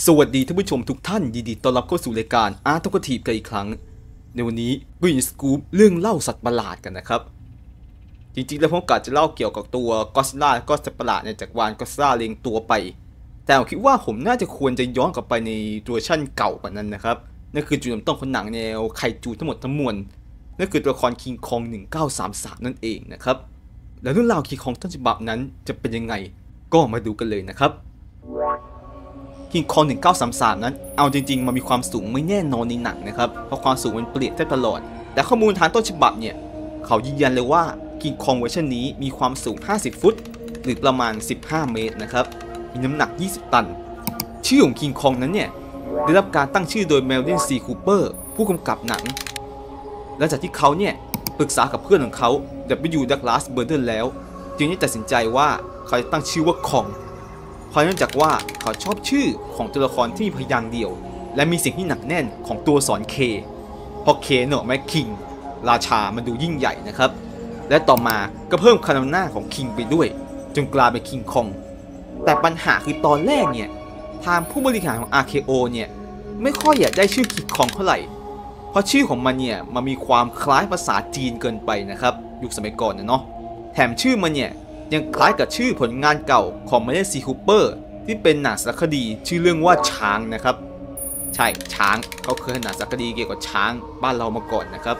สวัสดีท่านผู้ชมทุกท่านยินดีต้อนรับเข้าสู่รายการอาร์ตกทีฟกันอีกครั้งในวันนี้ก็ยินสกู๊ปเรื่องเล่าสัตว์ประหลาดกันนะครับจริงๆแล้วผมกะจะเล่าเกี่ยวกับตัวก็อดซิลล่าก็สัตว์ประหลาดในจักรวาลก็อดซิลล่าเรียงตัวไปแต่ผมคิดว่าผมน่าจะควรจะย้อนกลับไปในตัวเวอร์ชั่นเก่ากว่านั้นนะครับนั่นคือจุดเริ่มต้นของหนังแนวไคจูทั้งหมดทั้งมวลนั่นคือตัวละครคิงคอง1933นั่นเองนะครับแล้วเรื่องราวคิงคองต้นฉบับนั้นจะเป็นยังไงก็มาดูกันเลยนะครับคิงคอง1933นั้นเอาจริงๆมันมีความสูงไม่แน่นอนในหนังนะครับเพราะความสูงมันเปลี่ยนแทบตลอดแต่ข้อมูลทางต้นฉบับเนี่ยเขายืนยันเลยว่าคิงคองเวอร์ชันนี้มีความสูง50ฟุตหรือประมาณ15เมตรนะครับมีน้ำหนัก20ตันชื่อของคิงคองนั้นเนี่ยได้รับการตั้งชื่อโดยเมลวินซีคูเปอร์ผู้กำกับหนังหลังจากที่เขาเนี่ยปรึกษากับเพื่อนของเขาW. Douglas Burdon แล้วจึงได้ตัดสินใจว่าเขาจะตั้งชื่อว่าคองเพราะเนื่องจากว่าเขาชอบชื่อของตัวละครที่มีพยางค์เดียวและมีสิ่งที่หนักแน่นของตัวอักษร K เพราะ K เนอะแม่คิงราชามันดูยิ่งใหญ่นะครับและต่อมาก็เพิ่มคำนำหน้าของคิงไปด้วยจนกลายเป็นคิงคองแต่ปัญหาคือตอนแรกเนี่ยทางผู้บริหารของ RKO เนี่ยไม่ค่อยอยากได้ชื่อคิงคองเท่าไหร่เพราะชื่อของมันเนี่ยมันมีความคล้ายภาษาจีนเกินไปนะครับยุคสมัยก่อนนะเนาะแถมชื่อมันเนี่ยยังคล้ายกับชื่อผลงานเก่าของเมเลซีคูเปอร์ที่เป็นหนังสารคดีชื่อเรื่องว่าช้างนะครับใช่ช้างเขาเคยหนังสารคดีเกี่ยวกับช้างบ้านเรามาก่อนนะครับ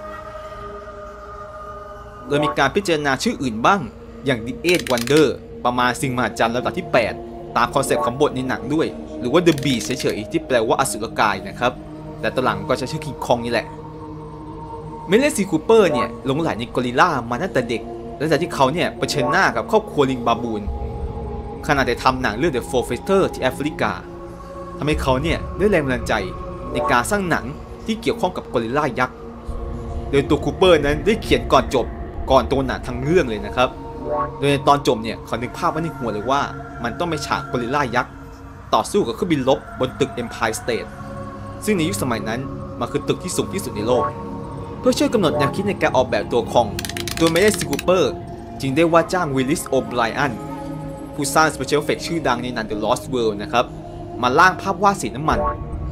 โดยมีการพิจารณาชื่ออื่นบ้างอย่าง The Eighth Wonder ประมาณสิ่งมหัศจรรย์ระดับที่8ตามคอนเซ็ปต์ของบทในหนังด้วยหรือว่า The Beast เฉยๆที่แปลว่าอสุรกายนะครับแต่ตอนหลังก็ใช้ชื่อคิงคองนี่แหละเมเลซีคูเปอร์เนี่ยหลงใหลในกอริลลามาตั้งแต่เด็กหลังจากที่เขาเนี่ยเผชิญหน้ากับครอบครัวลิงบาบูนขณะได้ทำหนังเรื่อง The Four Fighters ที่แอฟริกาทำให้เขาเนี่ยได้แรงบันดาลใจในการสร้างหนังที่เกี่ยวข้องกับกอริลลายักษ์โดยตัวคูเปอร์นั้นได้เขียนก่อนจบก่อนตัวหนังทั้งเรื่องเลยนะครับโดยในตอนจบเนี่ยเขานึกภาพไว้ในหัวเลยว่ามันต้องเป็นฉากกอริลลายักษ์ต่อสู้กับเครื่องบินรบบนตึก Empire State ซึ่งในยุคสมัยนั้นมันคือตึกที่สูงที่สุดในโลกเพื่อช่วยกำหนดแนวคิดในการออกแบบตัวคองตัวเมเลซีคูเปอร์จึงได้ว่าจ้างวิลลิส โอไบรอันผู้สร้างสเปเชียลเอฟเฟกต์ชื่อดังในหนัง The Lost World นะครับมาล่างภาพวาดสีน้ำมัน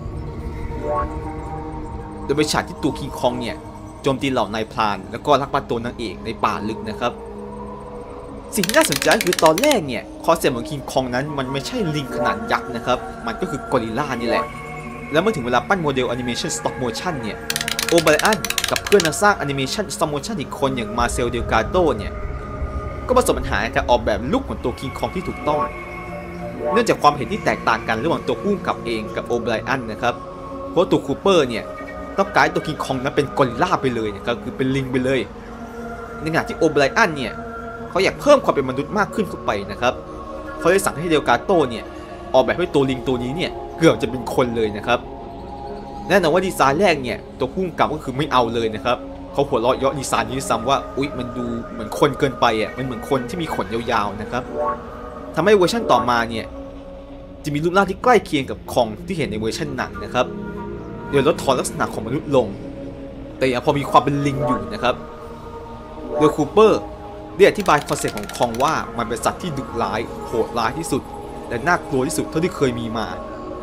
โดยเป็นฉากที่ตัวคิงคองเนี่ยโจมตีเหล่านายพรานแล้วก็ลักพาตัวนางเอกในป่าลึกนะครับสิ่งที่น่าสนใจคือตอนแรกเนี่ยคอนเซ็ปต์ของคิงคองนั้นมันไม่ใช่ลิงขนาดยักษ์นะครับมันก็คือกอริลลานี่แหละแล้วเมื่อถึงเวลาปั้นโมเดลแอนิเมชันสต็อปโมชั่นเนี่ยโอไบรอันกับเพื่อนนักสร้างแอนิเมชันสต็อปโมชั่นอีกคนอย่างมาเซล เดลกาโตเนี่ยก็ประสบปัญหาการออกแบบลุคของตัวคิงคองที่ถูกต้องเนื่องจากความเห็นที่แตกต่างกันระหว่างตัวผู้กำกับเองกับโอไบรอันนะครับเพราะตัวคูเปอร์เนี่ยต้องการตัวคิงคองนั้นเป็นกอริลลาไปเลยนะครับคือเป็นลิงไปเลยในขณะที่โอไบรอันเนี่ยเขาอยากเพิ่มความเป็นมนุษย์มากขึ้นเข้าไปนะครับเขาเลยสั่งให้เดลกาโตเนี่ยออกแบบให้ตัวลิงตัวนี้เนี่ยเกือบจะเป็นคนเลยนะครับแน่นอนว่าดีไซน์แรกเนี่ยตัวผู้กำกับก็คือไม่เอาเลยนะครับเขาหัวเราะเยาะดีไซน์นี้ซ้ำว่าอุ๊ยมันดูเหมือนคนเกินไปอ่ะมันเหมือนคนที่มีขนยาวๆนะครับทำให้เวอร์ชันต่อมาเนี่ยจะมีรูปร่างที่ใกล้เคียงกับคองที่เห็นในเวอร์ชันหนังนะครับโดยลดทอนลักษณะของมนุษย์ลงแต่ยังพอมีความเป็นลิงอยู่นะครับโดยคูเปอร์ได้อธิบายคอนเซ็ปต์ของคองว่ามันเป็นสัตว์ที่ดุร้ายโหดร้ายที่สุดและน่ากลัวที่สุดเท่าที่เคยมีมา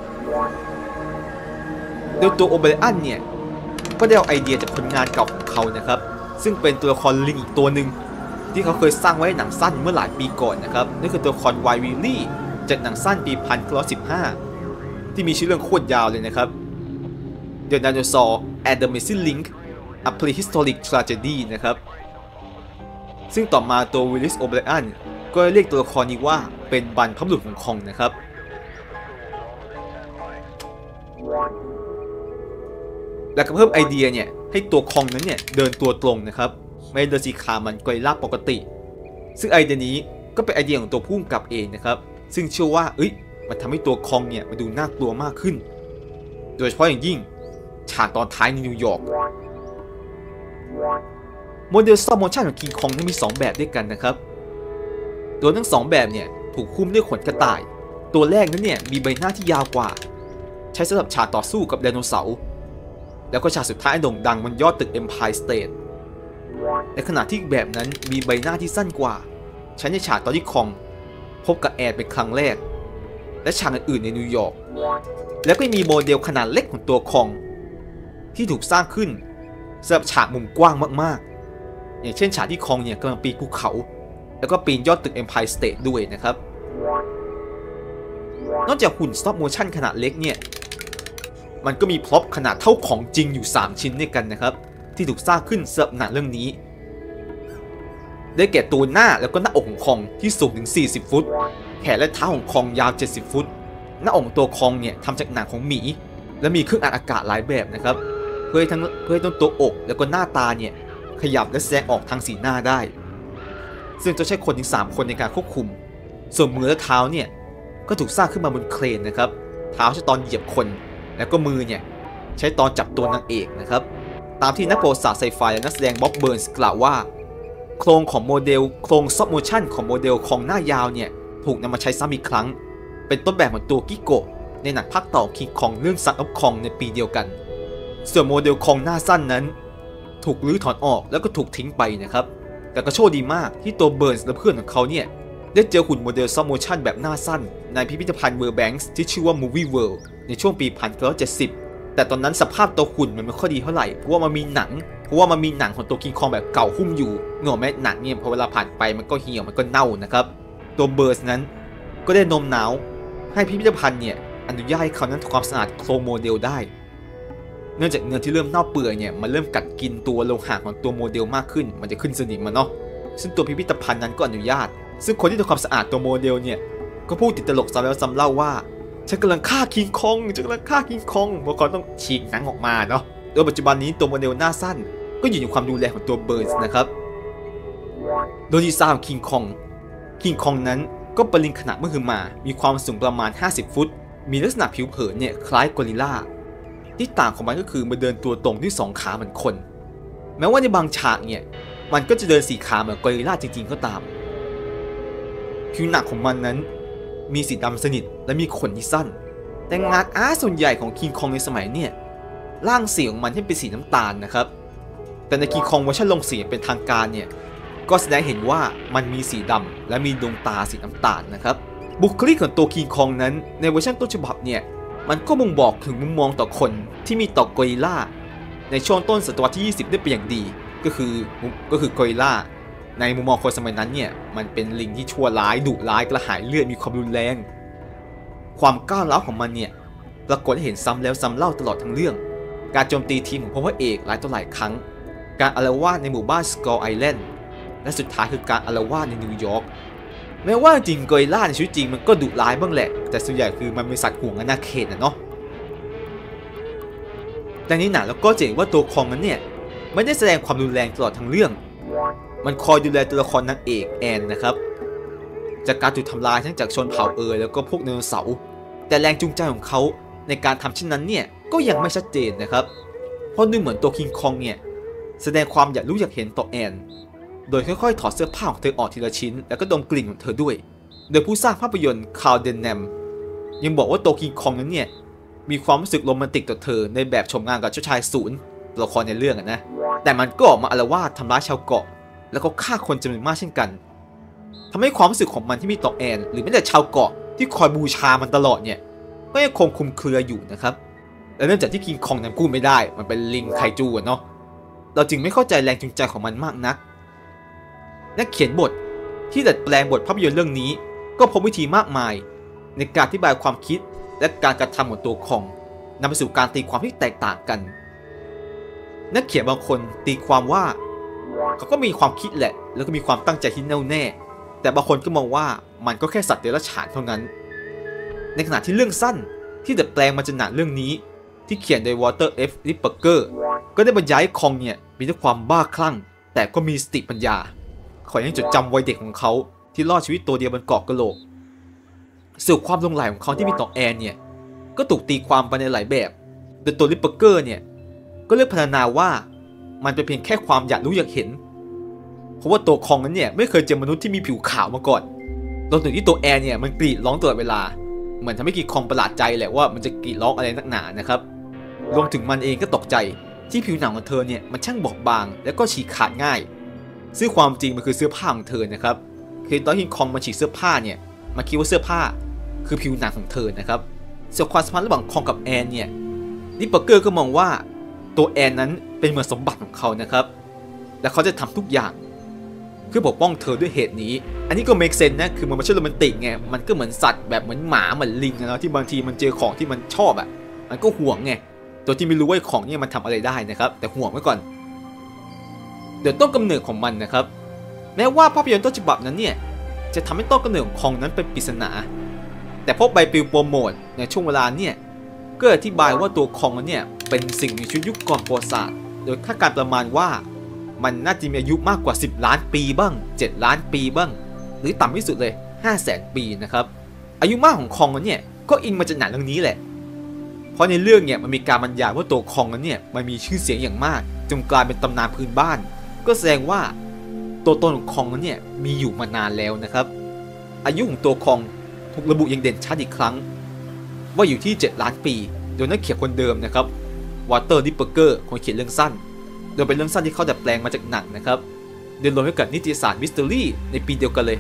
โดยตัวโอไบรอันเนี่ยก็ได้เอาไอเดียจากผลงานเก่าของเขานะครับซึ่งเป็นตัวละครลิงอีกตัวหนึ่งที่เขาเคยสร้างไว้ในหนังสั้นเมื่อหลายปีก่อนนะครับนั่นคือตัวละครไววิลลี่จากหนังสั้นปี1915ที่มีชื่อเรื่องโคตรยาวเลยนะครับ The Dinosaur and the Missing Link A Prehistoric Tragedy นะครับซึ่งต่อมาตัววิลลิส โอไบรอันก็เรียกตัวละครนี้ว่าเป็นบรรพบุรุษของคองนะครับและก็เพิ่มไอเดียเนี่ยให้ตัวคองนั้นเนี่ยเดินตัวตรงนะครับไม่เดินสีขามันกอริลลาปกติซึ่งไอเดียนี้ก็เป็นไอเดียของตัวผู้กำกับเองนะครับซึ่งเชื่อว่ามันทำให้ตัวคองเนี่ยมันดูน่ากลัวมากขึ้นโดยเฉพาะอย่างยิ่งฉากตอนท้ายในนิวยอร์กโมเดลสต็อปโมชั่นของคิงคองนั้นมี2แบบด้วยกันนะครับโดยทั้ง2แบบเนี่ยถูกหุ้มด้วยขนกระต่ายตัวแรกนั้นเนี่ยมีใบหน้าที่ยาวกว่าใช้สำหรับฉากต่อสู้กับไดโนเสาร์แล้วก็ฉากสุดท้ายโด่งดังบนยอดตึก Empire State ในขณะที่อีกแบบนั้นมีใบหน้าที่สั้นกว่าใช้ในฉากตอนที่คองพบกับแอดเป็นครั้งแรกและฉากอื่นๆในนิวยอร์กแล้วก็มีโมเดลขนาดเล็กของตัวคองที่ถูกสร้างขึ้นสำหรับฉากมุมกว้างมากๆอย่างเช่นฉากที่คองเนี่ยกำลังปีนภูเขาแล้วก็ปีนยอดตึก Empire State ด้วยนะครับนอกจากหุ่น stop motion ขนาดเล็กเนี่ยมันก็มีพร็อพขนาดเท่าของจริงอยู่3ชิ้นด้วยกันนะครับที่ถูกสร้างขึ้นสำหรับหนังเรื่องนี้ได้แก่ตัวหน้าแล้วก็หน้าอกของคองที่สูงถึง40ฟุตแขนและเท้าของคองยาว70ฟุตหน้าอกตัวคองเนี่ยทำจากหนังของหมีและมีเครื่องอัดอากาศหลายแบบนะครับเพื่อให้ต้นตัวอกแล้วก็หน้าตาเนี่ยขยับและแสดงออกทางสีหน้าได้ซึ่งจะใช้คนถึง3คนในการควบคุมส่วนมือและเท้าเนี่ยก็ถูกสร้างขึ้นมาบนเครนนะครับเท้าใช้ตอนเหยียบคนแล้วก็มือเนี่ยใช้ตอนจับตัวนางเอกนะครับตามที่นักประวัติศาสตร์ไซไฟและนักแสดงบ๊อบเบิร์นส์กล่าวว่าโครงของโมเดลโครงซอฟต์โมชั่นของโมเดลคองหน้ายาวเนี่ยถูกนำมาใช้ซ้ำอีกครั้งเป็นต้นแบบของตัวกิโกะในหนังภาคต่อคิงคองเรื่องซันออฟคองในปีเดียวกันส่วนโมเดลคองหน้าสั้นนั้นถูกรื้อถอนออกแล้วก็ถูกทิ้งไปนะครับแต่ก็โชคดีมากที่ตัวเบิร์นส์และเพื่อนของเขาเนี่ยได้เจอหุ่นโมเดลซอฟต์โมชั่นแบบหน้าสั้นในพิพิธภัณฑ์เวอร์แบงค์ที่ชื่อว่า Movie World ในช่วงปี 1970 แต่ตอนนั้นสภาพตัวหุ่นมันไม่ค่อยดีเท่าไหร่เพราะว่ามันมีหนังของตัวคิงคองแบบเก่าหุ้มอยู่เงาแม่หนังเนี่ยพอเวลาผ่านไปมันก็เหี่ยวมันก็เน่านะครับตัวเบิร์นส์นั้นก็ได้โน้มน้าวให้พิพิธภัณฑ์เนี่ยอนุญาตให้เขานั้นทำความสะอาดโครงโมเดลได้เนื่องจากเนื้อที่เริ่มเน่าเปื่อยเนี่ยมันเริ่มกัดกินตัวโลหะของตัวโมเดลมากขึ้นมันจะขึ้นสนิมมาเนาะซึ่งตัวพิพิธภัณฑ์นั้นก็อนุญาตซึ่งคนที่ทำความสะอาดตัวโมเดลเนี่ยก็พูดติดตลกซ้ำแล้วซ้ำเล่าว่าฉันกำลังฆ่าคิงคองเพราะเขาต้องฉีกหนังออกมาเนาะโดยปัจจุบันนี้ตัวโมเดลหน้าสั้นก็อยู่ในความดูแลของตัวเบิร์นส์นะครับโดยดีไซน์ของคิงคองนั้นก็เป็นลิงขนาดมหึมามีความสูงประมาณ50ฟุตมีลักษณะผิวเผินเนี่ยคล้ายกอริลลาที่ต่างของมันก็คือมันเดินตัวตรงด้วย2ขาเหมือนคนแม้ว่าในบางฉากเนี่ยมันก็จะเดิน4ขาเหมือนกอริลลาจริงๆก็ตามผิวหนักของมันนั้นมีสีดำสนิทและมีขนที่สั้นแต่งาส่วนใหญ่ของคิงคองในสมัยเนี่ยร่างสีของมันให้เป็นสีน้ำตาลนะครับแต่ในคิงคองเวอร์ชันลงสีเป็นทางการเนี่ยก็แสดงเห็นว่ามันมีสีดำและมีดวงตาสีน้ำตาลนะครับบุคลิกของตัวคิงคองนั้นในเวอร์ชันต้นฉบับเนี่ยมันก็บ่งบอกถึงมุมมองต่อคนที่มีต่อกอริลลาในช่วงต้นศตวรรษที่20ได้เป็นอย่างดีก็คือกอริลลาในมุมมองคนสมัยนั้นเนี่ยมันเป็นลิงที่ชั่วร้ายดุร้ายกระหายเลือดมีความรุนแรงความก้าวร้าวของมันเนี่ยปรากฏให้เห็นซ้ำแล้วซ้ำเล่าตลอดทั้งเรื่องการโจมตีทีมของพระเอกหลายต่อหลายครั้งการอาละวาดในหมู่บ้านสกอร์ไอแลนด์และสุดท้ายคือการอาละวาดในนิวยอร์กแม้ว่าจริงกอริลลาในชีวิตจริงมันก็ดุร้ายบ้างแหละแต่ส่วนใหญ่คือมันเป็นสัตว์ห่วงอาณาเขตนะเนาะแต่ในหนังเราก็จะเห็นว่าตัวคองนั้นเนี่ยไม่ได้แสดงความรุนแรงตลอดทั้งเรื่องมันคอยดูแลตัวละครนางเอกแอนนะครับจากการถูกทำลายทั้งจากชนเผ่าแล้วก็พวกไดโนเสาร์แต่แรงจูงใจของเขาในการทำเช่นนั้นเนี่ยก็ยังไม่ชัดเจนนะครับเพราะดูเหมือนตัวคิงคองเนี่ยแสดงความอยากรู้อยากเห็นต่อแอนโดยค่อยๆถอดเสื้อผ้าของเธอออกทีละชิ้นแล้วก็ดมกลิ่นของเธอด้วยโดยผู้สร้างภาพยนตร์คาร์ลเดนแนมยังบอกว่าตัวคิงคองนั้นเนี่ยมีความรู้สึกโรแมนติกต่อเธอในแบบชมงานกับเจ้าชายศูนย์ตัวละครในเรื่องนะแต่มันก็ออกมาอาละวาดทำร้ายชาวเกาะแล้วก็ฆ่าคนจำนวนมากเช่นกันทำให้ความรู้สึกของมันที่มีต่อแอนหรือแม้แต่ชาวเกาะที่คอยบูชามันตลอดเนี่ยก็ยังคงคลุมเครืออยู่นะครับและเนื่องจากที่คิงคองนั้นพูดไม่ได้มันเป็นลิงไคจูเนาะเราจึงไม่เข้าใจแรงจูงใจของมันมากนักนักเขียนบทที่ดัดแปลงบทภาพยนตร์เรื่องนี้ก็พบวิธีมากมายในการอธิบายความคิดและการกระทำของตัวคองนำไปสู่การตีความที่แตกต่างกันนักเขียนบางคนตีความว่าเขาก็มีความคิดแหละแล้วก็มีความตั้งใจที่แน่วแน่แต่บางคนก็มองว่ามันก็แค่สัตว์เดรัจฉานเท่านั้นในขณะที่เรื่องสั้นที่ดัดแปลงมาจากหนังเรื่องนี้ที่เขียนโดยวอเตอร์ F. Ripperger ก็ได้บรรยายคองเนี่ยมีทั้งความบ้าคลั่งแต่ก็มีสติปัญญาขอยังจดจำวัยเด็กของเขาที่รอดชีวิตตัวเดียวบนเกาะกะโหลกส่วนความหลงใหลของเขาที่มีต่อแอนเนี่ยก็ถูกตีความไปในหลายแบบโดยตัว Ripperger เนี่ยก็เลือกพรรณนาว่ามันเป็นเพียงแค่ความอยากรู้อยากเห็นเพราะว่าตัวคองนั้นเนี่ยไม่เคยเจอมนุษย์ที่มีผิวขาวมาก่อนรวมถึงที่ตัวแอนเนี่ยมันกรีดร้องตลอดเวลาเหมือนทำให้คิงคองประหลาดใจแหละว่ามันจะกรีดร้องอะไรนักหนานะครับรวมถึงมันเองก็ตกใจที่ผิวหนังของเธอเนี่ยมันช่างบอบบางและก็ฉีกขาดง่ายซึ่งความจริงมันคือเสื้อผ้าของเธอนะครับคือตอนคิงคองมาฉีกเสื้อผ้าเนี่ยมาคิดว่าเสื้อผ้าคือผิวหนังของเธอนะครับส่วนความสัมพันธ์ระหว่างคองกับแอนเนี่ยดิปเปอร์เกอร์ก็มองว่าตัวแอนนั้นเป็นเหมือนสมบัติของเขานะครับและเขาจะทำทุกอย่างเพื่อปกป้องเธอด้วยเหตุนี้อันนี้ก็ make sense นะคือมันไม่ใช่โรแมนติกไงมันก็เหมือนสัตว์แบบเหมือนหมาเหมือนลิงนะที่บางทีมันเจอของที่มันชอบมันก็ห่วงไงตัวที่ไม่รู้ว่าของนี่มันทำอะไรได้นะครับแต่ห่วงไว้ก่อนเดี๋ยวต้นกำเนิดของมันนะครับแม้ว่าภาพยนตร์ต้นฉบับนั้นเนี่ยจะทำให้ต้นกำเนิดของคองนั้นเป็นปริศนาแต่พบใบปลิวโปรโมทในช่วงเวลาเนี่ยก็อธิบายว่าตัวคองนั้นเนี่ยเป็นสิ่งมีชีวิตยุคก่อนประวัติศาสตร์โดยคาดการณ์ประมาณว่ามันน่าจะมีอายุมากกว่า10 ล้านปีบ้าง7 ล้านปีบ้างหรือต่ำที่สุดเลย500,000 ปีนะครับอายุมากของคองนั้นเนี่ยก็อิงมาจากหนังเรื่องนี้แหละเพราะในเรื่องเนี่ยมันมีการบรรยายว่าตัวคองนั้นเนี่ยมันมีชื่อเสียงอย่างมากจนกลายเป็นตำนานพื้นบ้านก็แสดงว่าตัวตนของคองนั้นเนี่ยมีอยู่มานานแล้วนะครับอายุของตัวคองถูกระบุอย่างเด่นชัดอีกครั้งว่าอยู่ที่7 ล้านปีโดยนักเขียนคนเดิมนะครับวอเตอร์ดิปเปอร์เกอร์คนเขียนเรื่องสั้นโดยเป็นเรื่องสั้นที่เขาดัดแปลงมาจากหนังนะครับเดินลงให้กับนิตยสารมิสเตอรี่ในปีเดียวกันเลย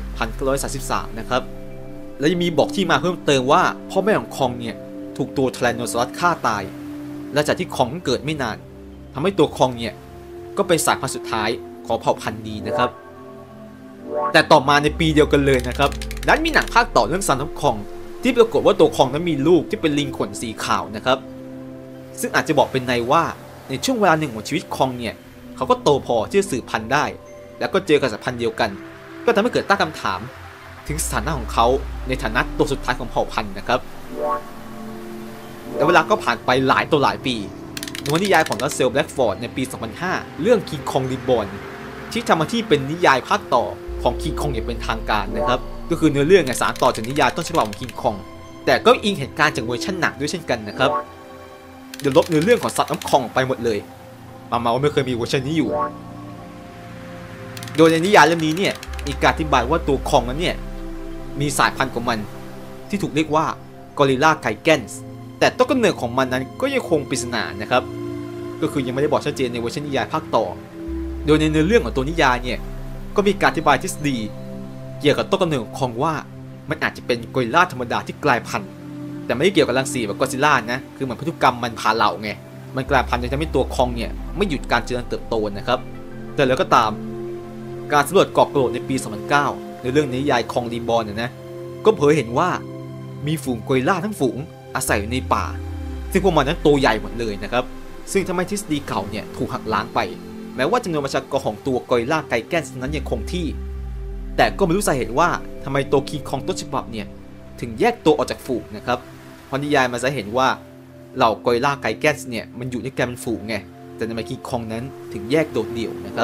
1933นะครับและยังมีบอกที่มาเพิ่มเติมว่าพ่อแม่ของคองเนี่ยถูกตัวไทแรนโนซอรัสฆ่าตายและจากที่คองเกิดไม่นานทำให้ตัวคองเนี่ยก็เป็นสายพันธุ์สุดท้ายของเผ่าพันธุ์นี้นะครับแต่ต่อมาในปีเดียวกันเลยนะครับนั้นมีหนังภาคต่อเรื่องซันออฟคองที่ปรากฏว่าตัวคองนั้นมีลูกที่เป็นลิงขนสีขาวนะครับซึ่งอาจจะบอกเป็นในว่าในช่วงเวลาหนึ่งของชีวิตคองเนี่ยเขาก็โตพอที่จะสืบพันธุ์ได้แล้วก็เจอกับสายพันธุ์เดียวกันก็ทำให้เกิดตั้งคำถามถึงสถานะของเขาในฐานะตัวสุดท้ายของเผ่าพันธุ์นะครับแต่เวลาก็ผ่านไปหลายต่อหลายปีนวนิยายของรัสเซล แบล็กฟอร์ดในปี 2005 เรื่อง King Kong Reborn ที่ทำมาที่เป็นนิยายภาคต่อของ King Kong อย่างเป็นทางการนะครับก็คือเนื้อเรื่องสานต่อจากนิยายต้นฉบับของ King Kong แต่ก็อิงเหตุการณ์จากเวอร์ชันหนักด้วยเช่นกันนะครับเดี๋ยวลบเนื้อเรื่องของสัตว์น้ำคองไปหมดเลยมาว่าไม่เคยมีเวอร์ชันนี้อยู่โดยในนิยายเล่มนี้เนี่ยมีการอธิบายว่าตัวคองนั้นเนี่ยมีสายพันธุ์ของมันที่ถูกเรียกว่ากอริลลาไกแกนส์แต่ต้นกำเนิดของมันนั้นก็ยังคงปริศนานะครับก็คือยังไม่ได้บอกชัดเจนในเวอร์ชันนิยายภาคต่อโดยในเนื้อเรื่องของตัวนิยายเนี่ยก็มีการอธิบายทฤษฎีเกี่ยวกับต้นกำเนิดของคองว่ามันอาจจะเป็นกอริลลาธรรมดาที่กลายพันธุ์แต่ไม่ได้เกี่ยวกับรังสีแบบกอซิลล่านะคือเหมือนพันธุกรรมมันพาเหล่าไงมันกลายพันธุ์จนทำให้ตัวคองเนี่ยไม่หยุดการเจริญเติบโตนะครับแต่แล้วก็ตามการสำรวจเกาะโกรธในปี 2009 ในเรื่องนิยายคองรีบอร์นนะก็เผยเห็นว่ามีฝูงกอริลลาทั้งฝูงอาศัยอยู่ในป่าซึ่งพวกมันนั้นโตใหญ่หมดเลยนะครับซึ่งทำให้ทฤษฎีเก่าเนี่ยถูกหักล้างไปแม้ว่าจำนวนประชากรของตัวกอริลลาไกแกนส์นั้นยังคงที่แต่ก็ไม่รู้สาเหตุว่าทำไมตัวคิงคองต้นฉบับเนี่ยถึงแยกตัวออกจากฝูงนะครับเพราะนิยายมันจะเห็นว่าเหล่ากอริลลาไกแกนส์เนี่ยมันอยู่ในแกนเป็นฝูงไงแต่ทำไมคิงคองนั้นถึงแยกโดดเดี่ยวนะครับ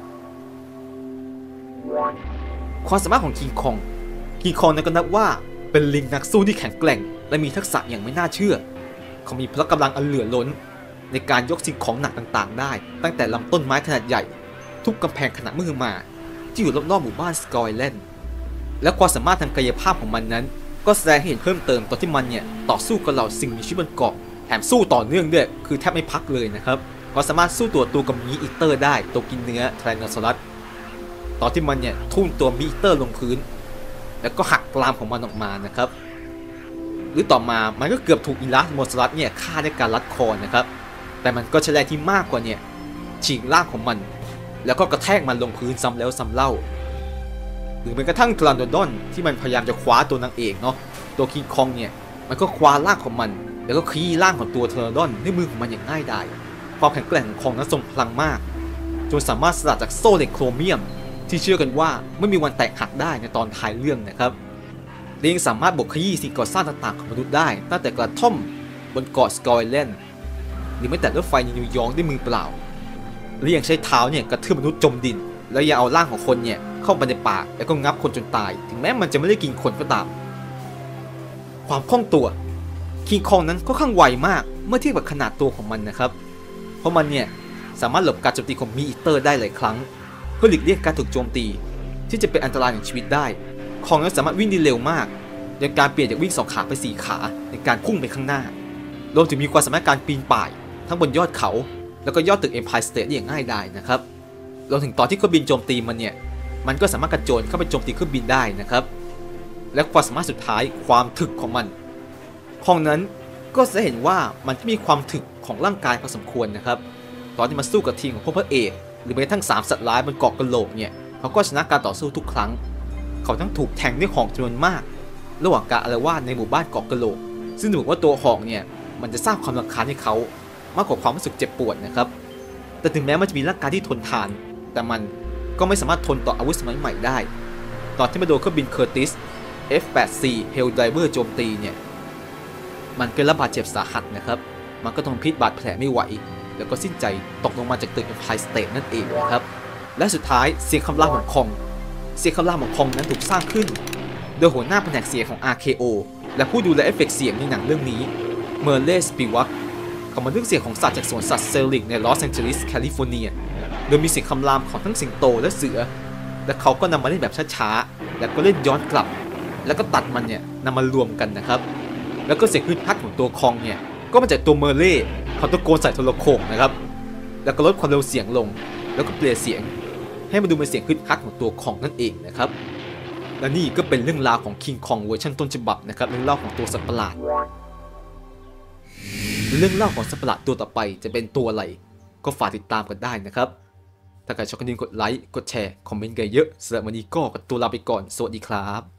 ความสามารถของคิงคองนั้นก็นับว่าเป็นลิงนักสู้ที่แข็งแกร่งและมีทักษะอย่างไม่น่าเชื่อเขามีพละกำลังอันเหลือล้นในการยกสิ่งของหนักต่างๆได้ตั้งแต่ลำต้นไม้ขนาดใหญ่ทุบกำแพงขนาดมือมาที่อยู่รอบๆหมู่บ้านสกอยแลนด์และความสามารถทางกายภาพของมันนั้นก็แสดงให้เห็นเพิ่มเติมตอนที่มันเนี่ยต่อสู้กับเหล่าสิ่งมีชีวิตบนเกาะแถมสู้ต่อเนื่องด้วยคือแทบไม่พักเลยนะครับก็สามารถสู้ตัวกับมีอีเตอร์ได้ตัวกินเนื้อไทแรนโนซอรัสตอนที่มันเนี่ยทุ่มตัวมีอีเตอร์ลงพื้นแล้วก็หักกรามของมันออกมานะครับหรือต่อมามันก็เกือบถูกอีลาสโมซอรัสเนี่ยฆ่าด้วยการรัดคอนะครับแต่มันก็ใช้แรงที่มากกว่าเนี่ยฉีกร่างของมันแล้วก็กระแทกมันลงพื้นซ้ำแล้วซ้ำเล่าหรือแม้กระทั่งทรานโดดอนที่มันพยายามจะคว้าตัวนางเอกเนาะตัวคิงคองเนี่ยมันก็คว้าร่างของมันแล้วก็ขยี้ร่างของตัวทรานโดดอนด้วยมือของมันอย่างง่ายดายความแข็งแกร่งของคองนั้นทรงพลังมากจนสามารถสลัดจากโซ่เหล็กโครเมียมที่เชื่อกันว่าไม่มีวันแตกหักได้ในตอนท้ายเรื่องนะครับและยังสามารถบดขยี้สิ่งก่อสร้างต่างๆของมนุษย์ได้ตั้งแต่กระท่อมบนเกาะสกอยแลนด์หรือแม้แต่รถไฟในนิวยอร์กด้วยมือเปล่าและยังใช้เท้าเนี่ยกระทืบมนุษย์จมดินแล้วยังเอาร่างของคนเนี่ยเข้าไปในปากแล้วก็งับคนจนตายถึงแม้มันจะไม่ได้กินคนก็ตามความคล่องตัวคิงคองนั้นก็ข้างไวมากเมื่อเทียบกับขนาดตัวของมันนะครับเพราะมันเนี่ยสามารถหลบการโจมตีของมีอีเตอร์ได้หลายครั้งเพื่อหลีกเลี่ยงการถูกโจมตีที่จะเป็นอันตรายถึงชีวิตได้คองนั้นสามารถวิ่งได้เร็วมากโดยการเปลี่ยนจากวิ่ง2 ขาไป4 ขาในการพุ่งไปข้างหน้ารวมถึงมีความสามารถการปีนป่ายทั้งบนยอดเขาแล้วก็ยอดตึก Empire State ได้อย่างง่ายดายนะครับรวมถึงตอนที่เครื่องบินโจมตีมันเนี่ยมันก็สามารถกระโจนเข้าไปโจมตีเครื่องบินได้นะครับและความสามารถสุดท้ายความถึกของมันคองนั้นก็จะเห็นว่ามันจะมีความถึกของร่างกายพอสมควรนะครับตอนที่มาสู้กับทีมของพวกพระเอกหรือแม้กระทั่ง3 สัตว์ร้ายบนเกาะกะโหลกเนี่ยเขาก็ชนะการต่อสู้ทุกครั้งเขาทั้งถูกแทงด้วยหอกจำนวนมากระหว่างการอาละวาดในหมู่บ้านเกาะกะโหลกซึ่งดูเหมือนว่าตัวหอกเนี่ยมันจะสร้างความรำคาญให้เขามากกว่าความรู้สึกเจ็บปวดนะครับแต่ถึงแม้มันจะมีร่างกายที่ทนทานแต่มันก็ไม่สามารถทนต่ออาวุธสมัยใหม่ได้ตอนที่มาโดนเครื่องบินเคอร์ติส F-8C Helldiver โจมตีเนี่ยมันก็รับบาดเจ็บสาหัสนะครับมันก็ต้องพิษบาดแผลไม่ไหวแล้วก็สิ้นใจตกลงมาจากตึก Empire State นั่นเองนะครับและสุดท้ายเสียงคำรามของคองนั้นถูกสร้างขึ้นโดยหัวหน้าแผนกเสียงของ RKO และผู้ดูแลเอฟเฟกต์เสียงในหนังเรื่องนี้เมอร์เลสปิวักเขามาเรื่องเสียงของสัตว์จากสวนสัตว์เซลลิกในลอสแองเจลิสแคลิฟอร์เนียโดยมีเสียงคำรามของทั้งสิงโตและเสือและเขาก็นำมาเล่นแบบช้าๆแล้วก็เล่นย้อนกลับแล้วก็ตัดมันเนี่ยนำมารวมกันนะครับแล้วก็เสียงฮึดฮัดของตัวคองเนี่ยก็มาจากตัวเมอร์เล่เขาตะโกนใส่โทรโข่งนะครับแล้วก็ลดความเร็วเสียงลงแล้วก็เปลี่ยนเสียงให้มันดูเป็นเสียงฮึดฮัดของตัวคองนั่นเองนะครับและนี่ก็เป็นเรื่องราวของคิงคองเวอร์ชันต้นฉบับนะครับเรื่องเล่าของตัวสัตว์ประหลาดเรื่องเล่าของสัตว์ประหลาดตัวต่อไปจะเป็นตัวอะไรก็ฝากติดตามกันได้นะครับถ้าใครชอบกันอย่าลืมกดไลค์กดแชร์คอมเมนต์กันเยอะสำหรับวันนี้ก็ขอตัวลาไปก่อนสวัสดีครับ